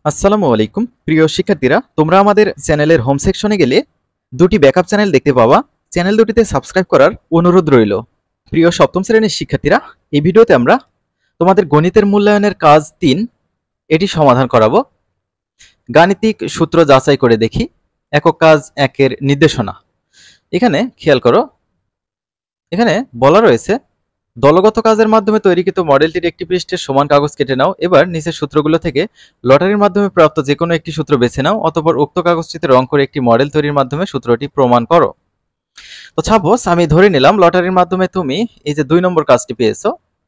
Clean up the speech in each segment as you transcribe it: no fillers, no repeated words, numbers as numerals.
আসসালামু আলাইকুম প্রিয় শিক্ষার্থীরা, তোমরা আমাদের চ্যানেলের হোম সেকশনে গেলে দুটি ব্যাকআপ চ্যানেল দেখতে পাবা। চ্যানেল দুটিতে সাবস্ক্রাইব করার অনুরোধ রইল। প্রিয় সপ্তম শ্রেণীর শিক্ষার্থীরা, এই ভিডিওতে আমরা তোমাদের গণিতের মূল্যায়নের কাজ ৩ এটি সমাধান করাবো। গাণিতিক সূত্র যাচাই করে দেখি। একক কাজ ১ এর নির্দেশনা। এখানে খেয়াল করো, এখানে বলা রয়েছে দলগত কাজের মাধ্যমে তৈরিকৃত মডেলটির একটি পৃষ্ঠের সমান কাগজ কেটে নাও। এবার নিচের সূত্রগুলো থেকে লটারির মাধ্যমে প্রাপ্ত যে কোনো একটি সূত্র বেছে নাও, অতঃপর উক্ত কাগজটিতে রং করে একটি মডেল তৈরির মাধ্যমে সূত্রটি প্রমাণ করো। তো সাপোজ আমি ধরে নিলাম লটারির মাধ্যমে তুমি এই যে ২ নম্বর কাজটি পেয়েছো,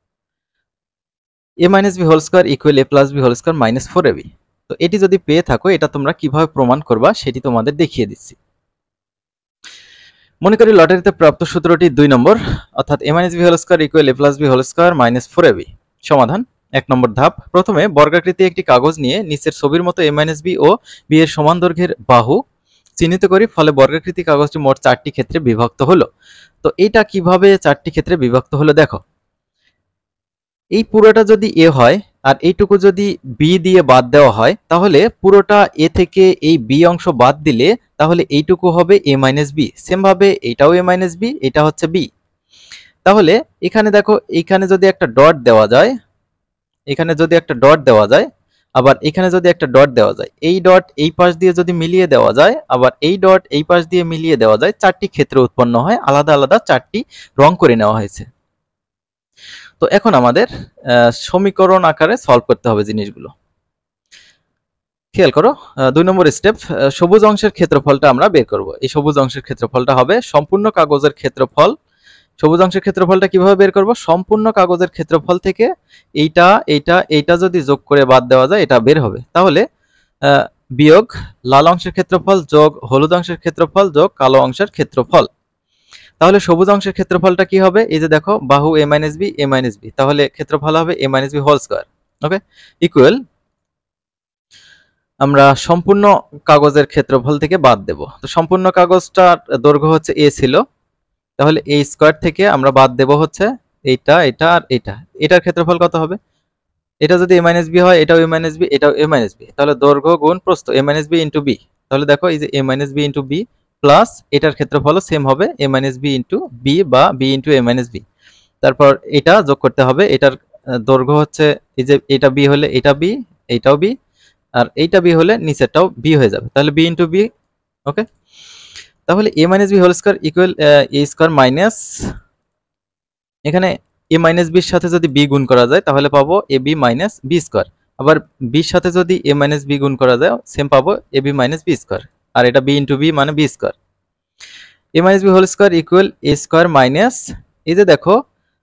a - b whole square equal a + b whole square - 4ab। তো এটি যদি পেয়ে থাকো, এটা তোমরা কিভাবে প্রমাণ করবা সেটি তোমাদের দেখিয়ে দিচ্ছি। মনে করি লটারিতে প্রাপ্ত সূত্রটি ২ নম্বর, অর্থাৎ a - b whole square equal a + b whole square - 4ab। সমাধান। ১ নম্বর ধাপ, প্রথমে বর্গাকৃতি একটি কাগজ নিয়ে নিচের ছবির মতো a - b ও b এর সমান দৈর্ঘ্যের বাহু চিহ্নিত করি, ফলে বর্গাকৃতি কাগজটি মোট ৪টি ক্ষেত্রে বিভক্ত হলো। তো এটা কিভাবে ৪টি ক্ষেত্রে বিভক্ত হলো দেখো। এই পুরোটা যদি a হয় আর এইটুকু যদি b দিয়ে বাদ দেওয়া হয়, তাহলে পুরোটা a থেকে এই b অংশ বাদ দিলে তাহলে এইটুকু হবে a - b। সেম ভাবে এটাও a - b, এটা হচ্ছে b। তাহলে এখানে দেখো, এখানে যদি একটা ডট দেওয়া যায়, এখানে যদি একটা ডট দেওয়া যায়, আবার এখানে যদি একটা ডট দেওয়া যায়, এই ডট এই পাশ দিয়ে যদি মিলিয়ে দেওয়া যায়, আবার এই ডট এই পাশ দিয়ে মিলিয়ে দেওয়া যায়, ৪টি ক্ষেত্র উৎপন্ন হয়। আলাদা আলাদা ৪টি রং করে নেওয়া হয়েছে। তো এখন আমাদের সমীকরণ আকারে সলভ করতে হবে জিনিসগুলো। খেয়াল করো, ২ নম্বর স্টেপ, সবুজ অংশের ক্ষেত্রফলটা আমরা বের করব। এই সবুজ অংশের ক্ষেত্রফলটা হবে সম্পূর্ণ কাগজের ক্ষেত্রফল। সবুজ অংশের ক্ষেত্রফলটা কিভাবে বের করব? সম্পূর্ণ কাগজের ক্ষেত্রফল থেকে এইটা এইটা এইটা যদি যোগ করে বাদ দেওয়া যায়, এটা বের হবে। তাহলে বিয়োগ লাল অংশের ক্ষেত্রফল যোগ হলুদ অংশের ক্ষেত্রফল যোগ কালো অংশের ক্ষেত্রফল। তাহলে সবুজ অংশের ক্ষেত্রফলটা কি হবে? এই যে দেখো, বাহু a - b a - b, তাহলে ক্ষেত্রফল হবে a - b whole square. Okay, equal আমরা সম্পূর্ণ কাগজের ক্ষেত্রফল থেকে বাদ দেব। তো সম্পূর্ণ কাগজটার দৈর্ঘ্য হচ্ছে a ছিল, তাহলে a স্কয়ার থেকে আমরা বাদ দেব হচ্ছে এইটা এটা আর এটা। এটার ক্ষেত্রফল কত হবে? এটা যদি a - b হয়, এটাও a - b, এটাও a - b, তাহলে দৈর্ঘ্য গুণ প্রস্থ a - b ইনটু b। তাহলে দেখো, এই যে a - b into b plus এটার ক্ষেত্রফলও সেম হবে a - b ইনটু b বা b ইনটু a - b। তারপর এটা যোগ করতে হবে। এটার দৈর্ঘ্য হচ্ছে, এই যে এটা b হলে এটা b, এইটাও b, আর এইটা b হলে নিচেরটাও b হয়ে যাবে। তাহলে b ইনটু b। ওকে, তাহলে a - b whole square equal a square minus, এখানে a - b এর সাথে যদি b গুণ করা যায় তাহলে পাবো ab মাইনাস b স্কয়ার। আবার b এর সাথে যদি a - b গুণ করা যায়, সেম পাবো ab মাইনাস b স্কয়ার। আর এটা b ইনটু b মানে b square. a - b whole square equal a square minus, এই যে দেখো,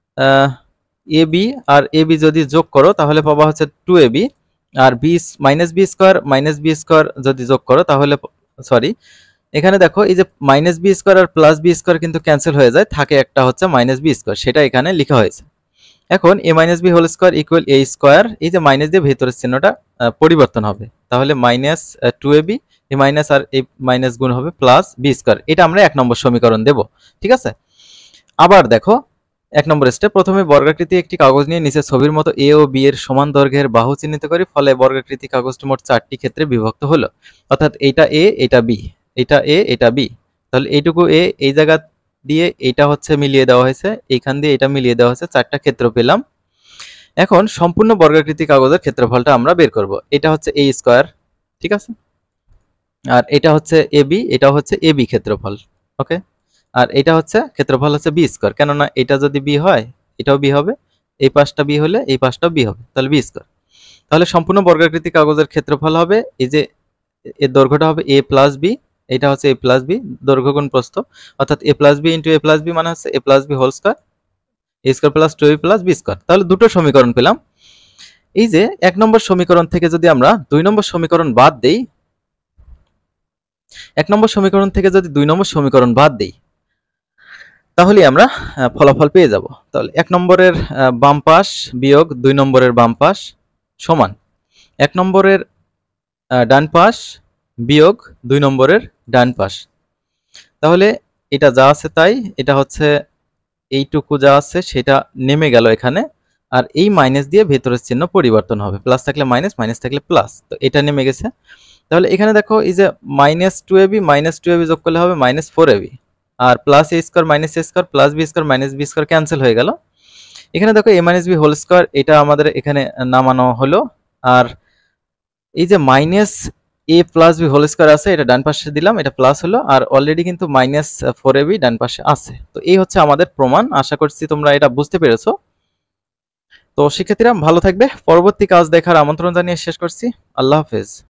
ab আর ab যদি যোগ করো তাহলে পাবা হচ্ছে 2ab, আর b minus b square minus b square যদি যোগ করো তাহলে, সরি, এখানে দেখো, এই যে মাইনাস বি স্কয়ার আর প্লাস বি স্কয়ার কিন্তু ক্যান্সেল হয়ে যায়, থাকে একটা হচ্ছে মাইনাস বি স্কয়ার, সেটা এখানে লেখা হয়েছে। এখন a - b whole square equal a square, এই যে মাইনাস দিয়ে ভেতরের চিহ্নটা পরিবর্তন হবে, তাহলে মাইনাস 2ab, এই মাইনাস আর এই মাইনাস গুণ হবে প্লাস বি স্কয়ার। এটা আমরা ১ নম্বর সমীকরণ দেব। ঠিক আছে, আবার দেখো ১ নম্বর স্টেপ, প্রথমে বর্গাকৃতি একটি কাগজ নিয়ে নিচে ছবির মতো a ও b এর সমান দৈর্ঘ্যের বাহু চিহ্নিত করি, ফলে বর্গাকৃতি কাগজটি মোট ৪টি ক্ষেত্রে বিভক্ত হলো। অর্থাৎ এইটা a, এটা b, এটা a, এটা b। তাহলে এইটুকু a, এই জায়গা দিয়ে এইটা হচ্ছে মিলিয়ে দেওয়া হয়েছে, এইখান দিয়ে এটা মিলিয়ে দেওয়া হয়েছে, ৪টা ক্ষেত্র পেলাম। এখন সম্পূর্ণ বর্গাকৃতি কাগজের ক্ষেত্রফলটা আমরা বের করব। এটা হচ্ছে a স্কয়ার, ঠিক আছে, আর এটা হচ্ছে ab, এটা হচ্ছে ab ক্ষেত্রফল। ওকে, আর এটা হচ্ছে ক্ষেত্রফল হচ্ছে b স্কয়ার, কেননা এটা যদি b হয় এটাও b হবে, এই পাশটা b হলে এই পাশটাও b হবে, তাহলে b স্কয়ার। তাহলে সম্পূর্ণ বর্গাকৃতি কাগজের ক্ষেত্রফল হবে, এই যে এর দৈর্ঘ্যটা হবে a প্লাস b, এটা হচ্ছে a প্লাস b, দৈর্ঘ্য গুণ প্রস্থ, অর্থাৎ a plus b into a plus b মানে হচ্ছে a plus b whole square, a square plus 2ab plus b square. তাহলে দুটো সমীকরণ পেলাম। এই যে ১ নম্বর সমীকরণ থেকে যদি আমরা ২ নম্বর সমীকরণ বাদ দেই, ১ নম্বর সমীকরণ থেকে যদি ২ নম্বর সমীকরণ বাদ দেই, তাহলে আমরা ফলাফল পেয়ে যাব। তাহলে ১ নম্বরের বাম পাশ বিয়োগ ২ নম্বরের বাম পাশ সমান ১ নম্বরের ডান পাশ বিয়োগ ২ নম্বরের ডান পাশ। তাহলে এটা যা আছে তাই, এটা হচ্ছে এইটুকু যা আছে সেটা নেমে গেল এখানে, আর এই মাইনাস দিয়ে ভেতরের চিহ্ন পরিবর্তন হবে, প্লাস থাকলে মাইনাস, মাইনাস থাকলে প্লাস। তো এটা নেমে গেছে। তাহলে এখানে দেখো এই যে -2ab যোগ করলে হবে -4ab, আর plus a square minus a square plus b square minus b square cancel হয়ে গেল। এখানে দেখো a minus b whole square, এটা আমাদের এখানে নামানো হলো। আর এই যে minus a plus b whole square আছে, এটা ডান পাশে দিলাম, এটা প্লাস হলো, আর অলরেডি কিন্তু -4ab ডান পাশে আছে। তো এই হচ্ছে আমাদের প্রমাণ। আশা করছি তোমরা এটা বুঝতে পেরেছো। তো শিক্ষার্থীরা ভালো থাকবে। পরবর্তী কাজ দেখার আমন্ত্রণ জানিয়ে শেষ করছি। আল্লাহ হাফেজ।